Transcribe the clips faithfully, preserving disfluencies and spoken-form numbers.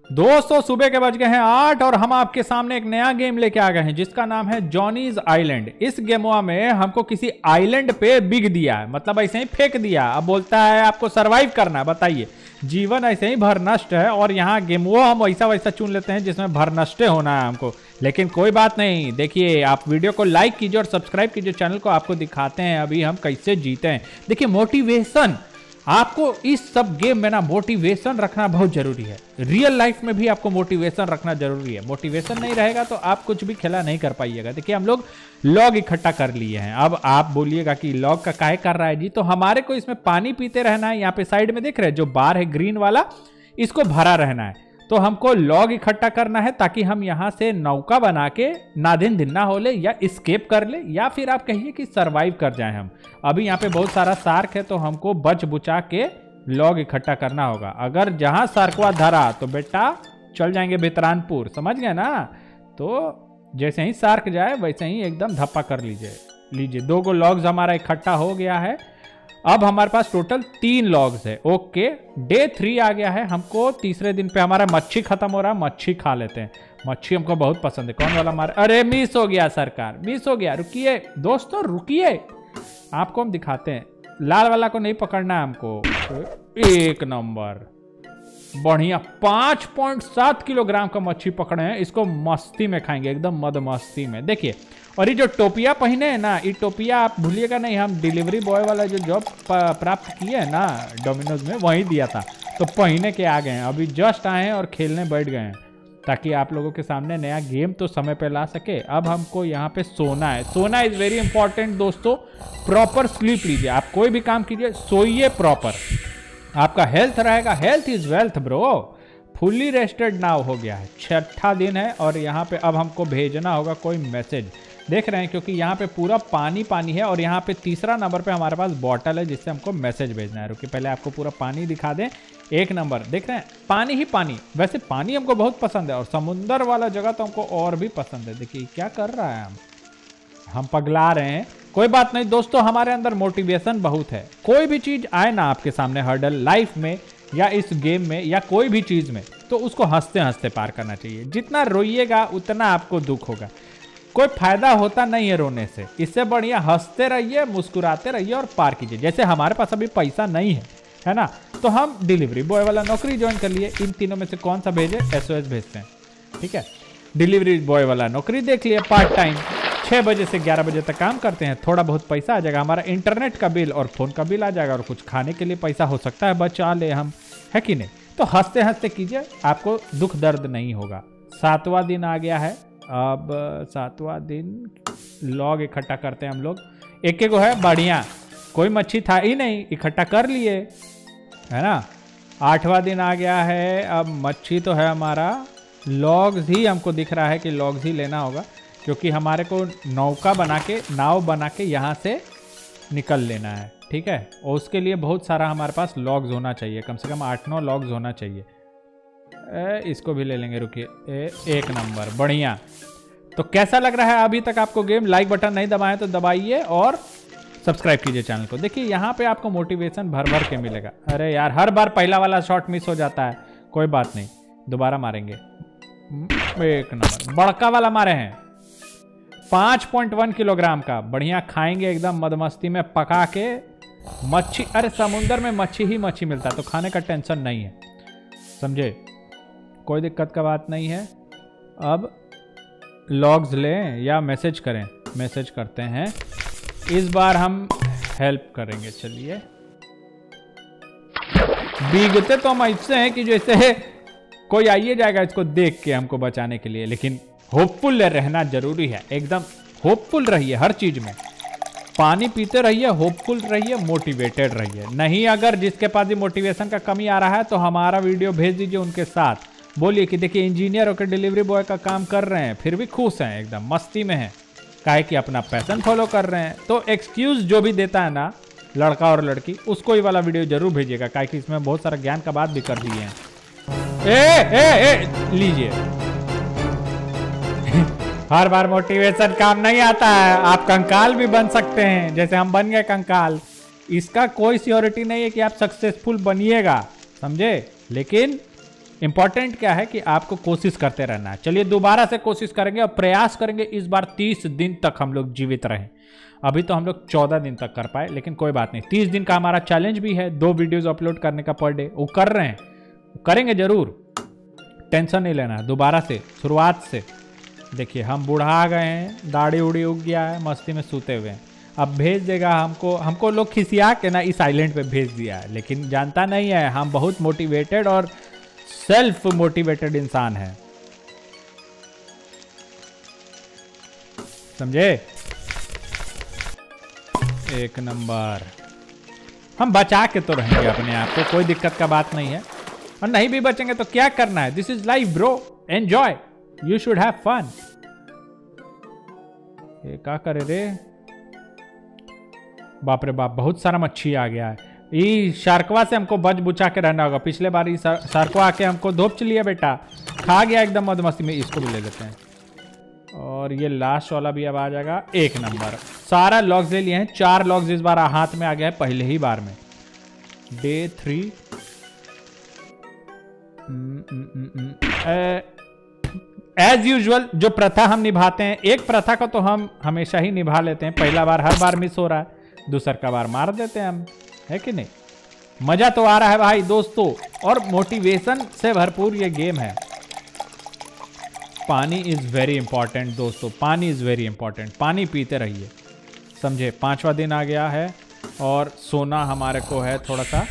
दोस्तों सुबह के बज गए हैं आठ और हम आपके सामने एक नया गेम लेके आ गए हैं जिसका नाम है जॉनीज आइलैंड। इस गेमवा में हमको किसी आइलैंड पे बिग दिया है, मतलब ऐसे ही फेंक दिया। अब बोलता है आपको सरवाइव करना है। बताइए, जीवन ऐसे ही भरनष्ट है और यहाँ गेमवा हम वैसा वैसा चुन लेते हैं जिसमें भरनष्टे होना है हमको। लेकिन कोई बात नहीं, देखिए आप वीडियो को लाइक कीजिए और सब्सक्राइब कीजिए चैनल को। आपको दिखाते हैं अभी हम कैसे जीते हैं। देखिए मोटिवेशन, आपको इस सब गेम में ना मोटिवेशन रखना बहुत जरूरी है। रियल लाइफ में भी आपको मोटिवेशन रखना जरूरी है। मोटिवेशन नहीं रहेगा तो आप कुछ भी खेला नहीं कर पाइएगा। देखिए हम लोग लॉग इकट्ठा कर लिए हैं। अब आप बोलिएगा कि लॉग का काहे कर रहा है जी, तो हमारे को इसमें पानी पीते रहना है। यहाँ पे साइड में देख रहे हैं जो बार है ग्रीन वाला, इसको भरा रहना है। तो हमको लॉग इकट्ठा करना है ताकि हम यहाँ से नौका बना के ना दिन दिन ना हो ले या स्केप कर ले या फिर आप कहिए कि सरवाइव कर जाए हम। अभी यहाँ पे बहुत सारा शार्क है तो हमको बच बुचा के लॉग इकट्ठा करना होगा। अगर जहाँ शार्कवा धरा तो बेटा चल जाएंगे बेतरानपुर, समझ गए ना। तो जैसे ही शार्क जाए वैसे ही एकदम धप्पा कर लीजिए। लीजिए दो गो लॉग्स हमारा इकट्ठा हो गया है। अब हमारे पास टोटल तीन लॉग्स है। ओके, डे थ्री आ गया है। हमको तीसरे दिन पे हमारा मच्छी खत्म हो रहा है, मच्छी खा लेते हैं। मच्छी हमको बहुत पसंद है। कौन वाला मारे? अरे मिस हो गया सरकार, मिस हो गया। रुकिए दोस्तों रुकिए, आपको हम दिखाते हैं। लाल वाला को नहीं पकड़ना है हमको। एक नंबर बढ़िया, पांच पॉइंट सात किलोग्राम का मच्छी पकड़े हैं। इसको मस्ती में खाएंगे, एकदम मद मस्ती में। देखिए, और ये जो टोपिया पहने है ना, ये टोपिया आप भूलिएगा नहीं, हम डिलीवरी बॉय वाला जो जॉब प्राप्त किए है ना डोमिनोज में, वही दिया था। तो पहने के आ गए हैं, अभी जस्ट आए हैं और खेलने बैठ गए हैं ताकि आप लोगों के सामने नया गेम तो समय पे ला सके। अब हमको यहाँ पे सोना है। सोना इज वेरी इंपॉर्टेंट दोस्तों। प्रॉपर स्लीप लीजिए, आप कोई भी काम कीजिए सोइए प्रॉपर, आपका हेल्थ रहेगा। Health is wealth bro. Fully rested now हो गया है, छठा दिन है और यहाँ पे अब हमको भेजना होगा कोई मैसेज। देख रहे हैं क्योंकि यहाँ पे पूरा पानी पानी है और यहाँ पे तीसरा नंबर पे हमारे पास बॉटल है जिससे हमको मैसेज भेजना है। रुकिए पहले आपको पूरा पानी दिखा दें। एक नंबर देख रहे हैं, पानी ही पानी। वैसे पानी हमको बहुत पसंद है और समुंदर वाला जगह तो हमको और भी पसंद है। देखिए क्या कर रहा है, हम हम पगला रहे हैं। कोई बात नहीं दोस्तों, हमारे अंदर मोटिवेशन बहुत है। कोई भी चीज आए ना आपके सामने हर्डल लाइफ में या इस गेम में या कोई भी चीज में, तो उसको हंसते हंसते पार करना चाहिए। जितना रोइएगा उतना आपको दुख होगा। कोई फायदा होता नहीं है रोने से, इससे बढ़िया हंसते रहिए, मुस्कुराते रहिए और पार कीजिए। जैसे हमारे पास अभी पैसा नहीं है, है ना, तो हम डिलीवरी बॉय वाला नौकरी ज्वाइन कर लिए। इन तीनों में से कौन सा भेजे? एसओएस भेजते हैं, ठीक है। डिलीवरी बॉय वाला नौकरी देख लिए, पार्ट टाइम छः बजे से ग्यारह बजे तक काम करते हैं। थोड़ा बहुत पैसा आ जाएगा, हमारा इंटरनेट का बिल और फोन का बिल आ जाएगा और कुछ खाने के लिए पैसा हो सकता है बचा ले हम, है कि नहीं। तो हंसते हंसते कीजिए, आपको दुख दर्द नहीं होगा। सातवां दिन आ गया है। अब सातवां दिन लॉग इकट्ठा करते हैं हम लोग। एक एक को है बढ़िया, कोई मच्छी था ही नहीं, इकट्ठा कर लिए, है ना। आठवां दिन आ गया है। अब मच्छी तो है हमारा, लॉग्स ही हमको दिख रहा है कि लॉग्स ही लेना होगा क्योंकि हमारे को नौका बना के नाव बना के यहाँ से निकल लेना है, ठीक है। और उसके लिए बहुत सारा हमारे पास लॉग्स होना चाहिए, कम से कम आठ नौ लॉग्स होना चाहिए। ए, इसको भी ले लेंगे, रुकिए। एक नंबर बढ़िया। तो कैसा लग रहा है अभी तक आपको गेम? लाइक बटन नहीं दबाएं तो दबाइए और सब्सक्राइब कीजिए चैनल को। देखिए यहाँ पे आपको मोटिवेशन भर भर के मिलेगा। अरे यार हर बार पहला वाला शॉट मिस हो जाता है, कोई बात नहीं, दोबारा मारेंगे। एक नंबर बड़का वाला मारे हैं, पाँच पॉइंट वन किलोग्राम का। बढ़िया खाएंगे एकदम मदमस्ती में पका के मच्छी। अरे समुंदर में मच्छी ही मच्छी मिलता है तो खाने का टेंशन नहीं है, समझे, कोई दिक्कत का बात नहीं है। अब लॉग्स लें या मैसेज करें? मैसेज करते हैं। इस बार हम हेल्प करेंगे। चलिए, भीगते तो हम ऐसे हैं कि जैसे कोई आइए जाएगा इसको देख के हमको बचाने के लिए, लेकिन होपफुल रहना जरूरी है। एकदम होपफुल रहिए हर चीज में, पानी पीते रहिए, होपफुल रहिए, मोटिवेटेड रहिए। नहीं अगर जिसके पास भी मोटिवेशन का कमी आ रहा है तो हमारा वीडियो भेज दीजिए उनके साथ। बोलिए कि देखिए इंजीनियर होकर डिलीवरी बॉय का काम कर रहे हैं फिर भी खुश हैं, एकदम मस्ती में हैं, काहे कि अपना पैशन फॉलो कर रहे हैं। तो एक्सक्यूज जो भी देता है ना लड़का और लड़की, उसको ही वाला वीडियो जरूर भेजिएगा, काहे कि इसमें बहुत सारा ज्ञान का बात भी कर दिए हैं। ए, ए, ए, लीजिए। हर बार मोटिवेशन काम नहीं आता है, आप कंकाल भी बन सकते हैं जैसे हम बन गए कंकाल। इसका कोई सियोरिटी नहीं है कि आप सक्सेसफुल बनिएगा, समझे, लेकिन इंपॉर्टेंट क्या है कि आपको कोशिश करते रहना है। चलिए दोबारा से कोशिश करेंगे और प्रयास करेंगे इस बार तीस दिन तक हम लोग जीवित रहें। अभी तो हम लोग चौदह दिन तक कर पाए, लेकिन कोई बात नहीं। तीस दिन का हमारा चैलेंज भी है, दो वीडियोस अपलोड करने का पर डे। वो कर रहे हैं, करेंगे जरूर, टेंशन नहीं लेना। दोबारा से शुरुआत से देखिए, हम बुढ़ा गए हैं, दाढ़ी उड़ी उग गया है, मस्ती में सूते हुए हैं। अब भेज देगा हमको हमको लोग खिसिया के ना इस आइलैंड पे भेज दिया है, लेकिन जानता नहीं है हम बहुत मोटिवेटेड और सेल्फ मोटिवेटेड इंसान है, समझे? एक नंबर। हम बचा के तो रहेंगे अपने आप को, कोई दिक्कत का बात नहीं है। और नहीं भी बचेंगे तो क्या करना है, this is life bro, enjoy, you should have fun. ये क्या करे रे, बाप रे बाप, बहुत सारा मच्छी आ गया है। ये शार्कवा से हमको बच बुचा के रहना होगा। पिछले बार ये शार्कवा आके हमको धोप लिया बेटा, खा गया एकदम मधुमस्ती में। इसको भी ले लेते हैं और ये लास्ट वाला भी अब आ जाएगा। एक नंबर, सारा लॉग्स ले लिए हैं। चार लॉग्स इस बार हाथ में आ गया है पहले ही बार में। डे थ्री एज यूजुअल जो प्रथा हम निभाते हैं, एक प्रथा को तो हम हमेशा ही निभा लेते हैं। पहला बार हर बार मिस हो रहा है, दूसर का बार मार देते हैं हम, है कि नहीं? मजा तो आ रहा है भाई दोस्तों, और मोटिवेशन से भरपूर ये गेम है। पानी इज वेरी इंपॉर्टेंट दोस्तों, पानी इज वेरी इंपॉर्टेंट। पानी पीते रहिए, समझे? पांचवा दिन आ गया है और सोना हमारे को है थोड़ा सा।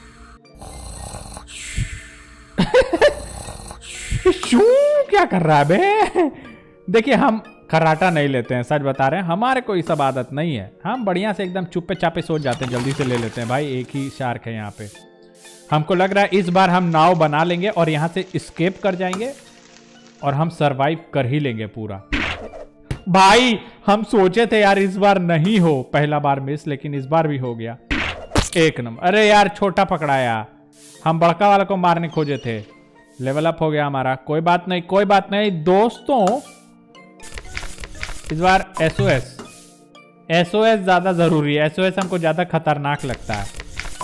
शू क्या कर रहा है बे? देखिए, हम खर्राटा नहीं लेते हैं, सच बता रहे हैं, हमारे को ये सब आदत नहीं है। हम बढ़िया से एकदम चुप्पे चापे सो जाते हैं, जल्दी से ले लेते हैं भाई। एक ही शार्क है यहाँ पे। हमको लग रहा है इस बार हम नाव बना लेंगे और यहाँ से एस्केप कर जाएंगे और हम सरवाइव कर ही लेंगे पूरा। भाई हम सोचे थे यार इस बार नहीं हो, पहला बार मिस, लेकिन इस बार भी हो गया। एक नंबर। अरे यार छोटा पकड़ाया, हम बड़का वाला को मारने खोजे थे। लेवल अप हो गया हमारा, कोई बात नहीं, कोई बात नहीं दोस्तों। इस बार एसओएस एसओएस ज्यादा जरूरी है। एसओएस हमको ज्यादा खतरनाक लगता है।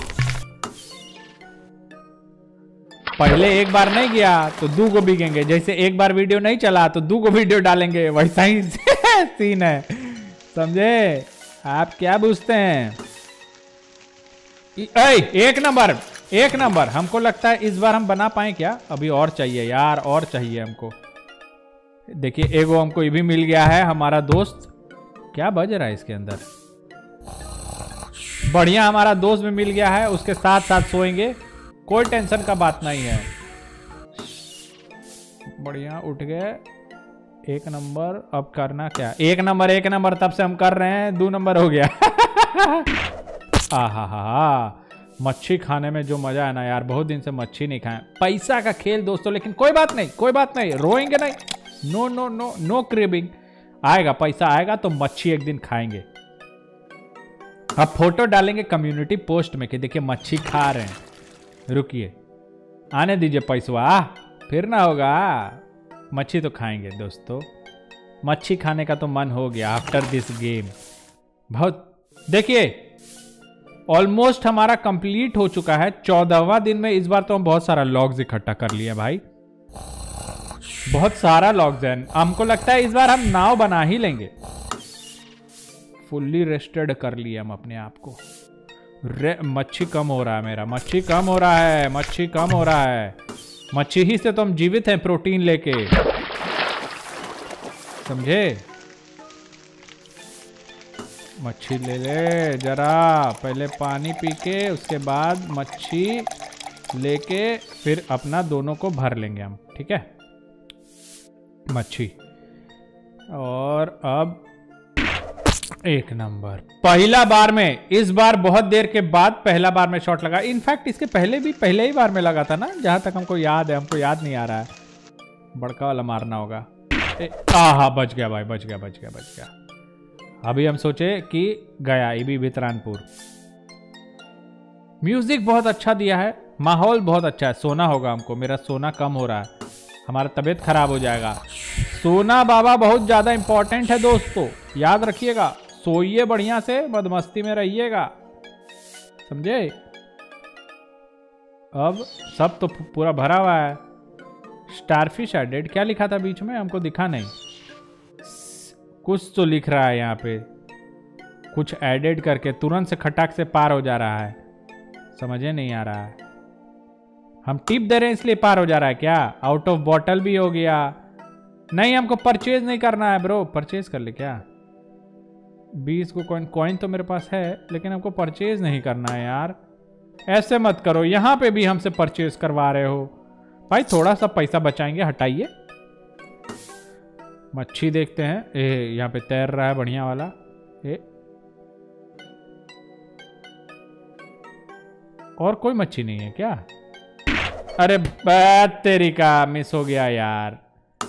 पहले एक बार नहीं गया तो दो गो बिकेंगे, जैसे एक बार वीडियो नहीं चला तो दो गो वीडियो डालेंगे, वैसा ही सीन है, समझे? आप क्या पूछते हैं? ए, एक नंबर, एक नंबर। हमको लगता है इस बार हम बना पाए क्या? अभी और चाहिए यार, और चाहिए हमको। देखिए एगो हमको ये भी मिल गया है, हमारा दोस्त। क्या बज रहा है इसके अंदर? बढ़िया, हमारा दोस्त भी मिल गया है, उसके साथ साथ सोएंगे, कोई टेंशन का बात नहीं है। बढ़िया, उठ गए। एक नंबर। अब करना क्या? एक नंबर, एक नंबर तब से हम कर रहे हैं, दो नंबर हो गया। आहा हा, मच्छी खाने में जो मजा है ना यार, बहुत दिन से मच्छी नहीं खाए। पैसा का खेल दोस्तों, लेकिन कोई बात नहीं, कोई बात नहीं, रोएंगे नहीं। No no no no craving. आएगा पैसा, आएगा तो मच्छी एक दिन खाएंगे। अब फोटो डालेंगे कम्युनिटी पोस्ट में कि देखिए मच्छी खा रहे हैं। रुकिए, आने दीजिए पैसवा, फिर ना होगा। मच्छी तो खाएंगे दोस्तों, मच्छी खाने का तो मन हो गया आफ्टर दिस गेम। बहुत, देखिए ऑलमोस्ट हमारा कंप्लीट हो चुका है। चौदहवां दिन में इस बार तो हम बहुत सारा लॉग्स इकट्ठा कर लिए भाई, बहुत सारा लॉग्स है। हमको लगता है इस बार हम नाव बना ही लेंगे। फुल्ली रेस्टेड कर लिया हम अपने आप को। मच्छी कम हो रहा है मेरा, मच्छी कम हो रहा है, मच्छी कम हो रहा है। मच्छी ही से तो हम जीवित हैं, प्रोटीन लेके, समझे? मच्छी ले ले जरा, पहले पानी पी के उसके बाद मच्छी लेके फिर अपना दोनों को भर लेंगे हम, ठीक है? मच्छी। और अब एक नंबर, पहला बार में, इस बार बहुत देर के बाद पहला बार में शॉट लगा। इनफैक्ट इसके पहले भी पहले ही बार में लगा था ना, जहां तक हमको याद है। हमको याद नहीं आ रहा है, बड़का वाला मारना होगा। आहा, बच गया भाई, बच गया, बच गया, बच गया। अभी हम सोचे कि गया ये भी वितरानपुर। म्यूजिक बहुत अच्छा दिया है, माहौल बहुत अच्छा है। सोना होगा हमको, मेरा सोना कम हो रहा है, हमारा तबीयत खराब हो जाएगा। सोना बाबा बहुत ज्यादा इंपॉर्टेंट है दोस्तों, याद रखिएगा। सोइए बढ़िया से, मदमस्ती में रहिएगा, समझे? अब सब तो पूरा भरा हुआ है, स्टारफिश एडेड, क्या लिखा था बीच में, हमको दिखा नहीं। कुछ तो लिख रहा है यहाँ पे, कुछ एडेड करके तुरंत से खटाक से पार हो जा रहा है, समझे नहीं आ रहा है। हम टिप दे रहे हैं इसलिए पार हो जा रहा है क्या? आउट ऑफ बॉटल भी हो गया। नहीं, हमको परचेज नहीं करना है ब्रो, परचेज कर ले क्या? बीस को कॉइन, कॉइन तो मेरे पास है लेकिन हमको परचेज नहीं करना है यार। ऐसे मत करो, यहां पे भी हमसे परचेज करवा रहे हो भाई। थोड़ा सा पैसा बचाएंगे, हटाइए। मच्छी देखते हैं, ए यहाँ पे तैर रहा है बढ़िया वाला। ए और कोई मच्छी नहीं है क्या? अरे बात तेरी का, मिस हो गया यार।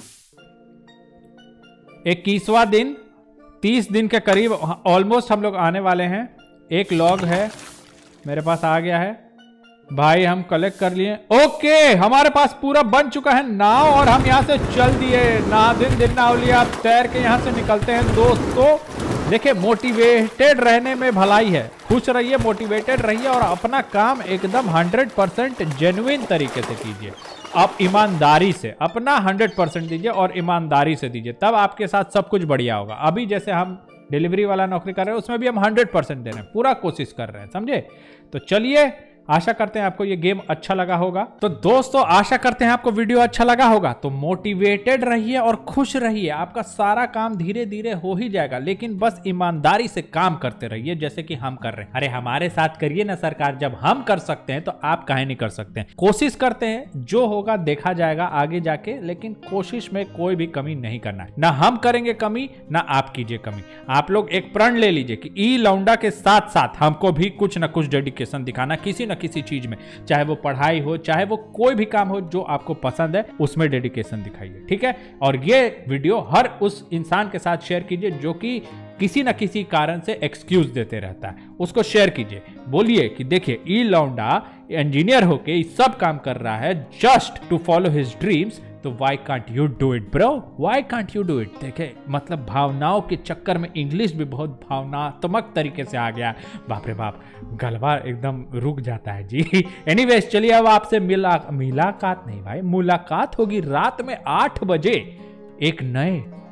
इक्कीसवां दिन, तीस दिन के करीब ऑलमोस्ट हम लोग आने वाले हैं। एक लॉग है मेरे पास आ गया है भाई, हम कलेक्ट कर लिए। ओके, हमारे पास पूरा बन चुका है नाव और हम यहाँ से चल दिए। ना दिन दिन नावलिया, आप तैर के यहाँ से निकलते हैं दोस्तों। देखिए, मोटिवेटेड रहने में भलाई है। खुश रहिए, मोटिवेटेड रहिए और अपना काम एकदम हंड्रेड परसेंट जेन्युइन तरीके से कीजिए। आप ईमानदारी से अपना हंड्रेड परसेंट दीजिए और ईमानदारी से दीजिए, तब आपके साथ सब कुछ बढ़िया होगा। अभी जैसे हम डिलीवरी वाला नौकरी कर रहे हैं, उसमें भी हम हंड्रेड परसेंट दे रहे हैं, पूरा कोशिश कर रहे हैं, समझे? तो चलिए, आशा करते हैं आपको ये गेम अच्छा लगा होगा। तो दोस्तों, आशा करते हैं आपको वीडियो अच्छा लगा होगा। तो मोटिवेटेड रहिए और खुश रहिए, आपका सारा काम धीरे धीरे हो ही जाएगा, लेकिन बस ईमानदारी से काम करते रहिए जैसे कि हम कर रहे हैं। अरे हमारे साथ करिए ना सरकार, जब हम कर सकते हैं तो आप काहे नहीं कर सकते हैं? कोशिश करते हैं, जो होगा देखा जाएगा आगे जाके, लेकिन कोशिश में कोई भी कमी नहीं करना है। ना हम करेंगे कमी, ना आप कीजिए कमी। आप लोग एक प्रण ले लीजिए कि ई लौंडा के साथ साथ हमको भी कुछ ना कुछ डेडिकेशन दिखाना किसी न किसी चीज में, चाहे वो पढ़ाई हो, चाहे वो कोई भी काम हो जो आपको पसंद है, उसमें डेडिकेशन दिखाइए, ठीक है? और ये वीडियो हर उस इंसान के साथ शेयर कीजिए जो कि किसी न किसी कारण से एक्सक्यूज देते रहता है, उसको शेयर कीजिए। बोलिए कि देखिए, ई लौंडा इंजीनियर होके सब काम कर रहा है just to follow his dreams, तो why can't you do it bro, why can't you do it? देखे, मतलब भावनाओं के चक्कर में इंग्लिश भी बहुत भावनात्मक तरीके से आ गया। बाप रे बाप, गलबा एकदम रुक जाता है जी। एनीवेज, चलिए अब आपसे मिला मुलाकात नहीं भाई, मुलाकात होगी रात में आठ बजे एक नए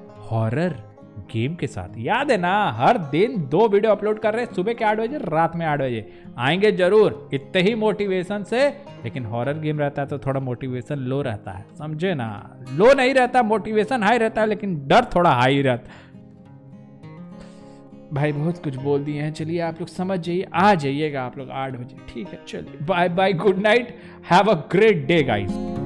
हॉरर गेम के साथ। याद है ना, हर दिन दो वीडियो अपलोड कर रहे हैं, सुबह के आठ बजे, रात में आठ बजे। आएंगे जरूर, इतने ही मोटिवेशन से। लेकिन हॉरर गेम रहता है तो थोड़ा मोटिवेशन लो रहता है, समझे ना? लो नहीं रहता, मोटिवेशन हाई रहता है, लेकिन डर थोड़ा हाई रहता है। भाई बहुत कुछ बोल दिए हैं, चलिए आप लोग समझ जाइए, आ जाइएगा आप लोग आठ बजे, ठीक है? चलिए, bye bye, good night, have a great day guys.